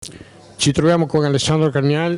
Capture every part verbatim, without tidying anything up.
Ci troviamo con Alessandro Carniel,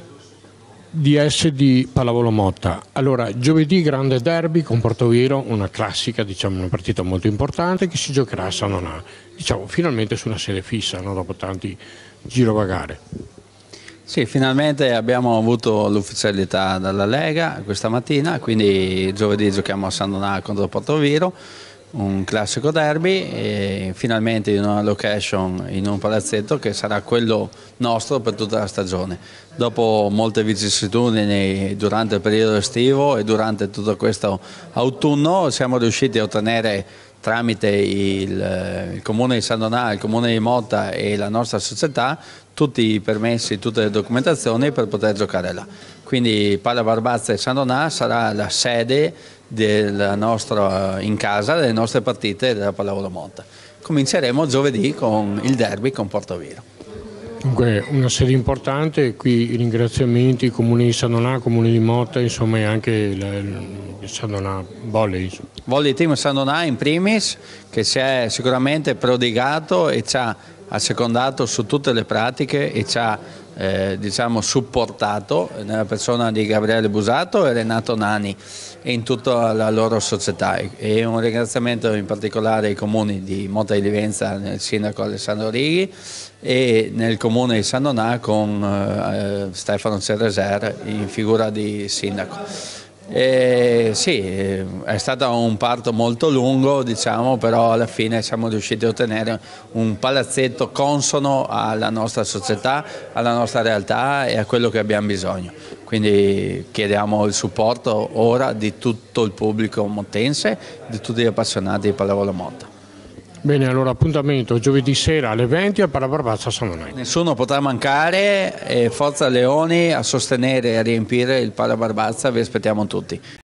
D S di Pallavolo Motta. Allora, giovedì grande derby con Portoviro, una classica, diciamo una partita molto importante che si giocherà a San Donà, diciamo finalmente su una sede fissa, no? Dopo tanti girovagare. Sì, finalmente abbiamo avuto l'ufficialità dalla Lega questa mattina, quindi giovedì giochiamo a San Donà contro Portoviro, un classico derby, e finalmente in una location, in un palazzetto che sarà quello nostro per tutta la stagione. Dopo molte vicissitudini durante il periodo estivo e durante tutto questo autunno siamo riusciti a ottenere tramite il, il Comune di San Donà, il Comune di Motta e la nostra società tutti i permessi, tutte le documentazioni per poter giocare là. Quindi Palla Barbazza e San Donà sarà la sede del nostro, in casa delle nostre partite della Pallavolo Motta. Cominceremo giovedì con il derby con Portoviro. Dunque una sede importante, qui i ringraziamenti Comune di San Donà, Comune di Motta, insomma e anche il San Donà Volley. Volley Team San Donà in primis, che si è sicuramente prodigato e ci ha assecondato su tutte le pratiche e ci ha eh, diciamo, supportato nella persona di Gabriele Busato e Renato Nani e in tutta la loro società. E un ringraziamento in particolare ai comuni di Motta di Livenza, nel sindaco Alessandro Righi, e nel comune di San Donà con eh, Stefano Cereser in figura di sindaco. E sì, è stato un parto molto lungo, diciamo, però alla fine siamo riusciti a ottenere un palazzetto consono alla nostra società, alla nostra realtà e a quello che abbiamo bisogno. Quindi chiediamo il supporto ora di tutto il pubblico mottense, di tutti gli appassionati di Pallavolo Motta. Bene, allora appuntamento giovedì sera alle venti a Palla Barbazza a San Donà. Nessuno potrà mancare e forza Leoni a sostenere e a riempire il Palla Barbazza, vi aspettiamo tutti.